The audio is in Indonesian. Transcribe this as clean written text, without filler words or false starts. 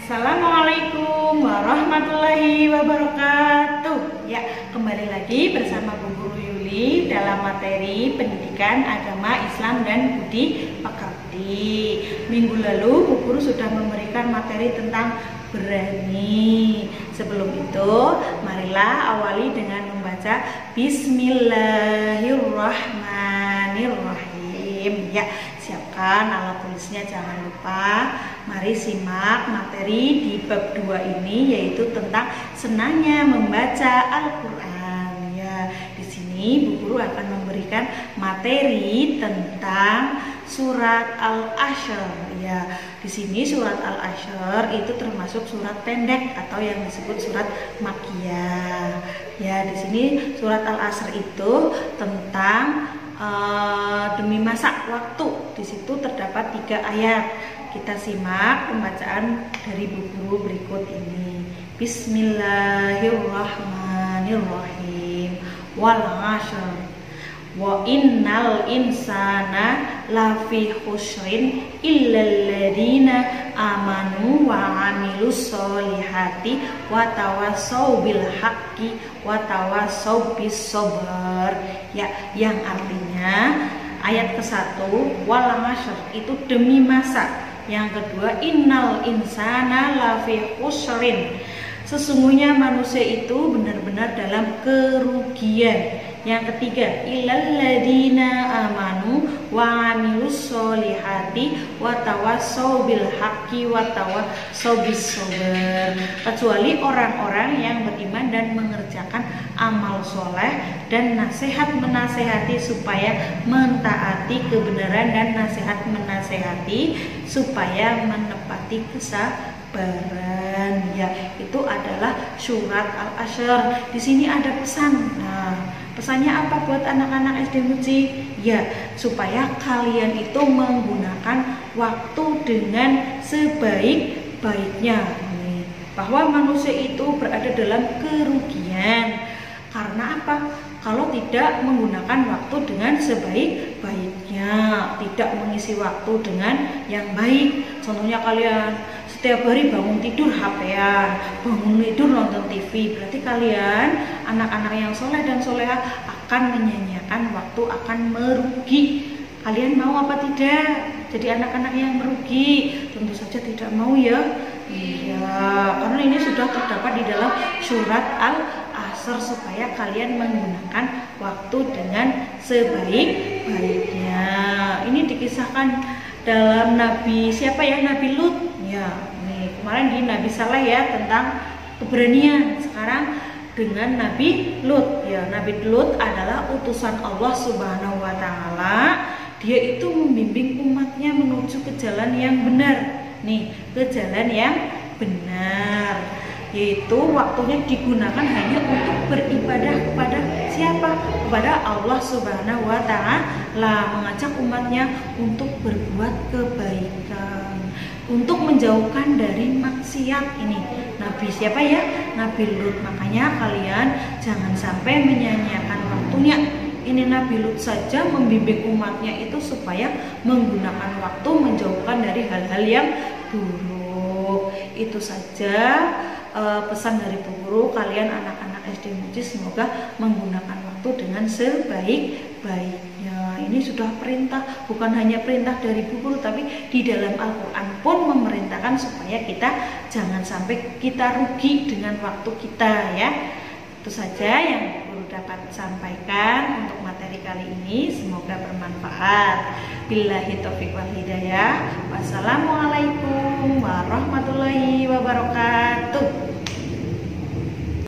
Assalamualaikum warahmatullahi wabarakatuh. Ya, kembali lagi bersama Bu Guru Yuli dalam materi pendidikan agama Islam dan budi pekerti. Minggu lalu Bu Guru sudah memberikan materi tentang berani. Sebelum itu, marilah awali dengan membaca Bismillahirrahmanirrahim. Ya, siapkan alat tulisnya, jangan lupa. Mari simak materi di bab 2 ini, yaitu tentang senangnya membaca Al-Qur'an. Ya, di sini Bu Guru akan memberikan materi tentang surat Al-Ashr. Ya, di sini surat Al-Ashr itu termasuk surat pendek atau yang disebut surat Makkiyah. Ya, di sini surat Al-Ashr itu tentang demi masa waktu. Di situ terdapat 3 ayat. Kita simak pembacaan dari Bu Guru berikut ini. Bismillahirrahmanirrahim. Wal 'ashr. Wa innal insana lafi khusrin illal ladzina amanu wa 'amilus solihati wa tawassau bil haqqi wa tawassau bis sabr. Ya, yang artinya ayat ke-1 wal 'ashr itu demi masa. Yang kedua, innal insana lafi khusrin. Sesungguhnya manusia itu benar-benar dalam kerugian. Yang ketiga, illal ladzina amanu wa 'amilus solihati wa tawassau bil haqqi wa tawassau bis sabr. Kecuali orang-orang yang beriman dan mengerjakan amal soleh dan nasihat menasehati supaya mentaati kebenaran dan nasihat menasehati supaya menepati kesabaran. Ya, itu adalah surat Al-Ashr. Di sini ada pesan. Nah, pesannya apa buat anak-anak SD Muji? Ya, supaya kalian itu menggunakan waktu dengan sebaik-baiknya. Bahwa manusia itu berada dalam kerugian. Karena apa? Kalau tidak menggunakan waktu dengan sebaik-baiknya, tidak mengisi waktu dengan yang baik. Contohnya kalian setiap hari bangun tidur HP-an, bangun tidur nonton TV. Berarti kalian anak-anak yang soleh dan soleha akan menyanyiakan waktu, akan merugi. Kalian mau apa tidak? Jadi anak-anak yang merugi? Tentu saja tidak mau ya. Iya, karena ini sudah terdapat di dalam surat Al-Ashr supaya kalian menggunakan waktu dengan sebaik-baiknya. Ini dikisahkan dalam Nabi siapa ya? Nabi Lut. Ya, nih kemarin di Nabi Saleh ya tentang keberanian. Sekarang dengan Nabi Lut. Ya, Nabi Lut adalah utusan Allah Subhanahu wa taala. Dia itu membimbing umatnya menuju ke jalan yang benar. Nih, ke jalan yang benar, yaitu waktunya digunakan hanya untuk beribadah kepada siapa? Kepada Allah Subhanahu wa taala, mengajak umatnya untuk berbuat kebaikan, untuk menjauhkan dari maksiat. Ini Nabi siapa ya? Nabi Lut. Makanya kalian jangan sampai menyanyiakan waktunya. Ini Nabi Lut saja membimbing umatnya itu supaya menggunakan waktu menjauhkan dari hal-hal yang buruk. Itu saja pesan dari Bu Guru. Kalian anak-anak SD Muji semoga menggunakan waktu dengan sebaik-baiknya. Ini sudah perintah, bukan hanya perintah dari Bu Guru, tapi di dalam Al-Quran pun memerintahkan supaya kita jangan sampai kita rugi dengan waktu kita ya. Itu saja yang Guru dapat sampaikan untuk materi kali ini. Semoga bermanfaat. Billahi taufiq wal hidayah. Wassalamualaikum warahmatullahi wabarakatuh.